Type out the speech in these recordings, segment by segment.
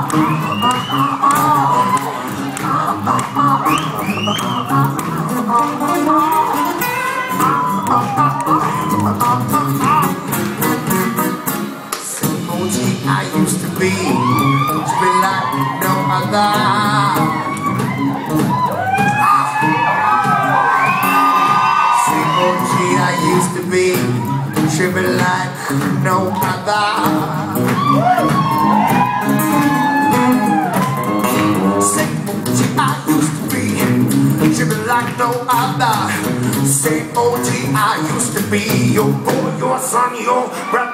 I used to be like no other. Same OG I used to be, tripping like no other. Same OG I used to be, tripping like no other. Same OG I used to be, your boy, your son, your brother.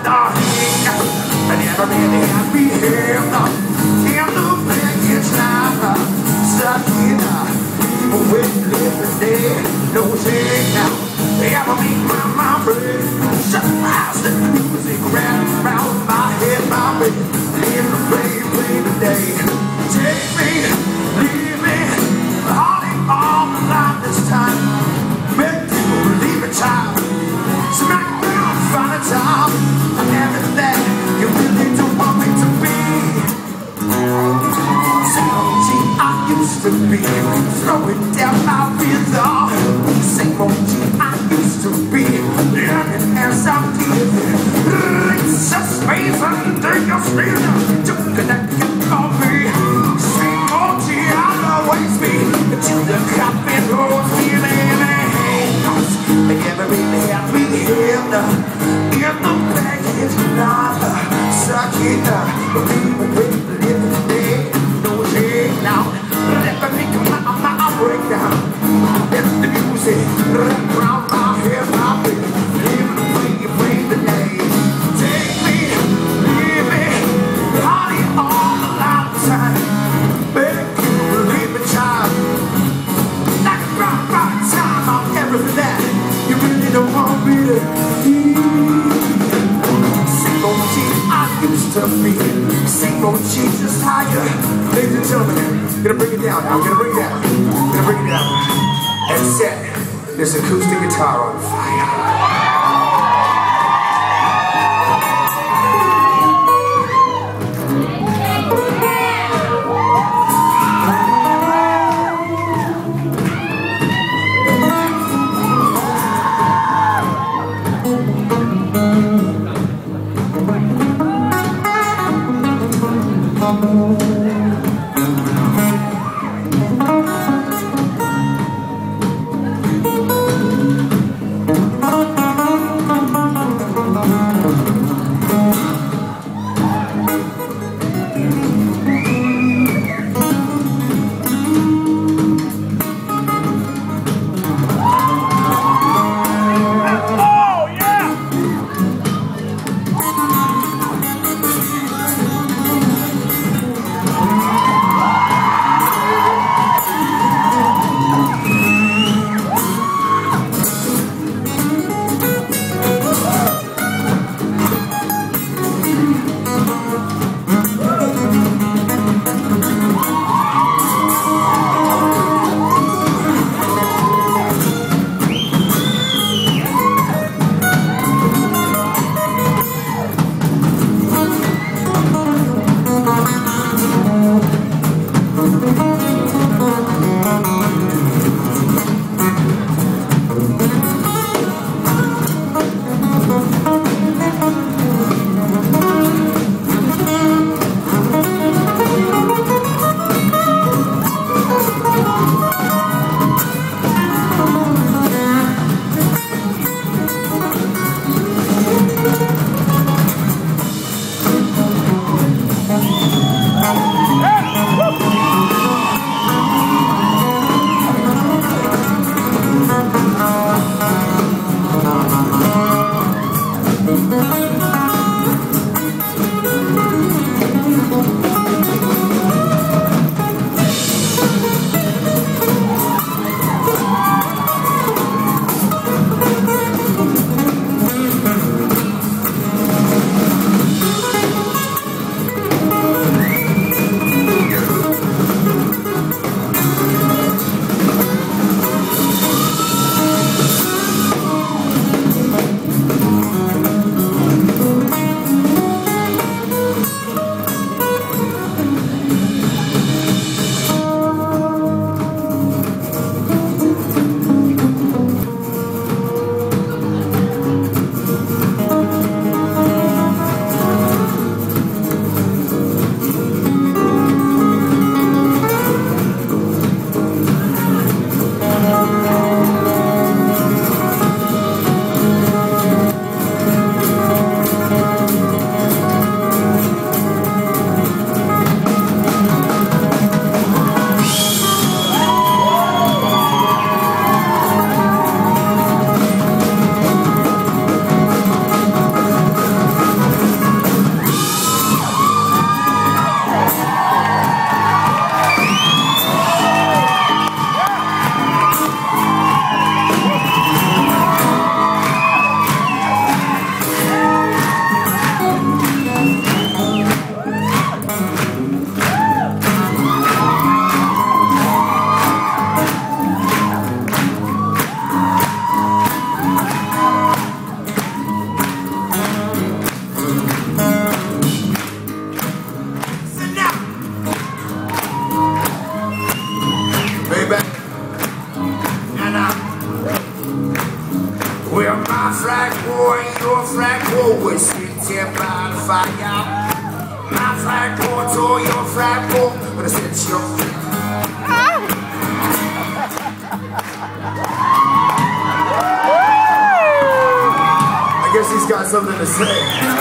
I never really had behaved in the package life. Stuck in people with living day, no shake now. Ever make my brain shut fast. The music ran around my head, my brain in the play today. Take me, leave me, hardly all the line this time. Make you leave it, child. Smack down, find a time, and everything you really don't want me to be. Same OG I used to be, throwing down my rhythm. Same OG I used to be, learning as I'm giving. It's a space under your skin, don't connect you on me. Same OG I'll always be, until the coffin holds me in handcuffs. They never really had me in the package life. Suck it up, but people will live today. No shake now, let me make my breakdown. Let the music run round my head, my brain. Live the way you play the name. Take me, leave me, party all the lifetime. Make you believe me, child. Like a rock time on everything that you really don't want me to be. Same OG I used to be, same OG just higher. Ladies and gentlemen, gonna bring it down now, gonna bring it down. And set this acoustic guitar on fire. flag boy, but I said your I guess he's got something to say.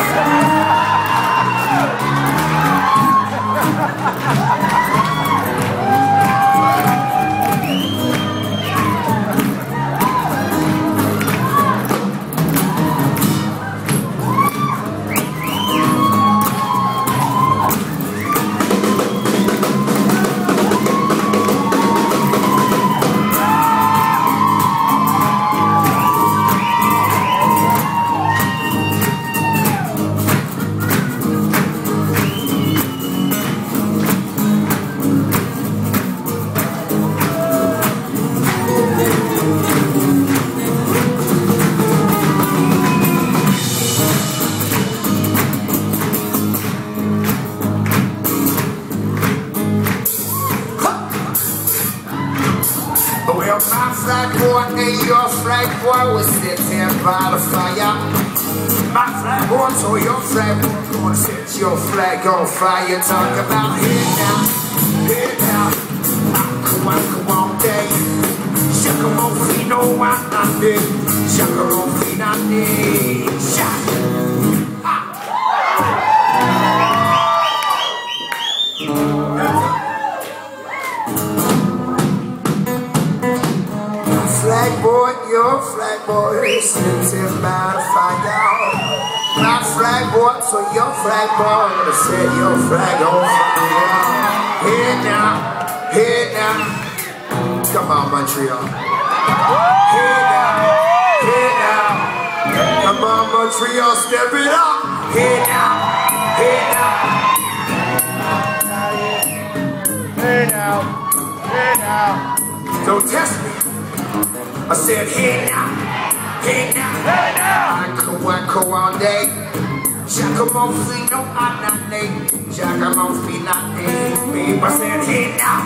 Well, my flag boy and your flag boy was sitting by the fire. My flag boy told your flag boy, gonna set your flag on fire. Talk about here now, come on, day. Shaka mon fino, I'm not dead. Shaka mon fino, I'm dead. Shaka. Flag boy, your flag boy, sitting by the fire. My flag boy, so your flag boy, gonna set your flag on fire. Head now, come on, Montreal. Head now, come on, Montreal, step it up. Head now. Don't test me. I said, hey now. I go all day. Jack mon feet, no, I'm not late. Jack mon feet, not late. Babe, I said, hey now.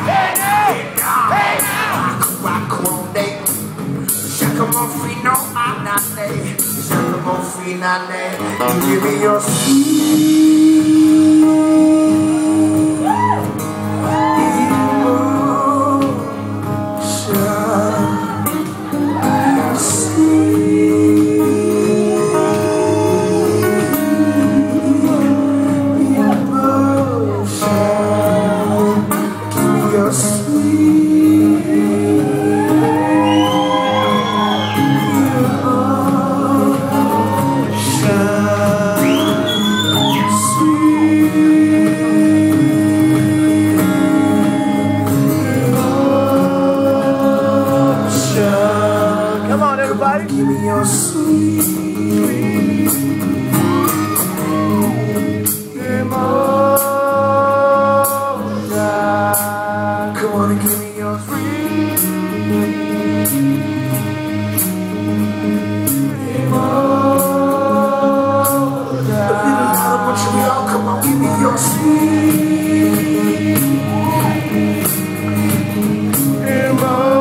I go all day. Jack mon feet, no, I'm not late. Jack mon feet, not late. You give me your give me your sweet emotion. Come on and give me your sweet emotion. A little out of Montreal, come on, give me your sweet emotion.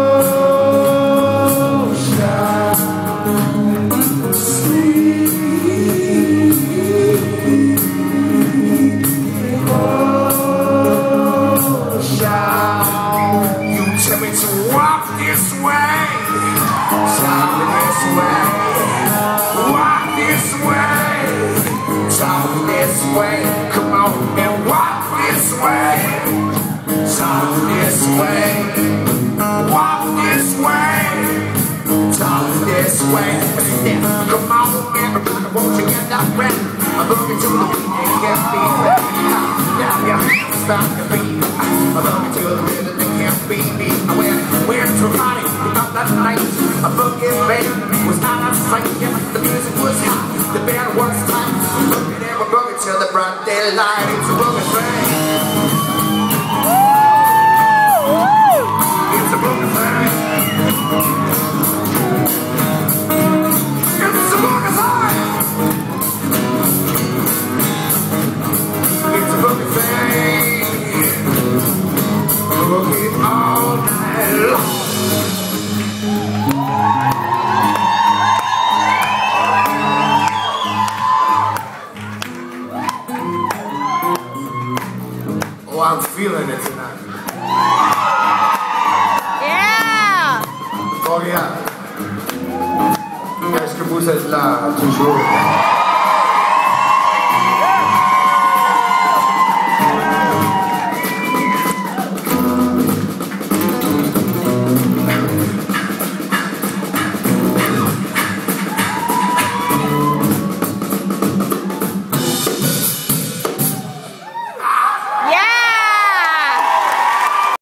Walk this way, talk this way, walk this way, talk this way, come on and walk this way, talk this way, walk this way, talk this way, come on everybody, won't you get that ready? I'm looking to the beat, and can't be ready. Now your hands stop the beat, I'm looking to the rhythm, they can't be me. We're traumatic, up that night. A boogie band was out of sight. Yeah, the music was hot, the band was tight. Looking and we're boogie till the broad daylight. It's a boogie thing. It's a boogie thing. It's a boogie thing. It's a boogie thing. Boogie all night long. I'm feeling it tonight. Yeah! Montreal. Est-ce que vous êtes là toujours?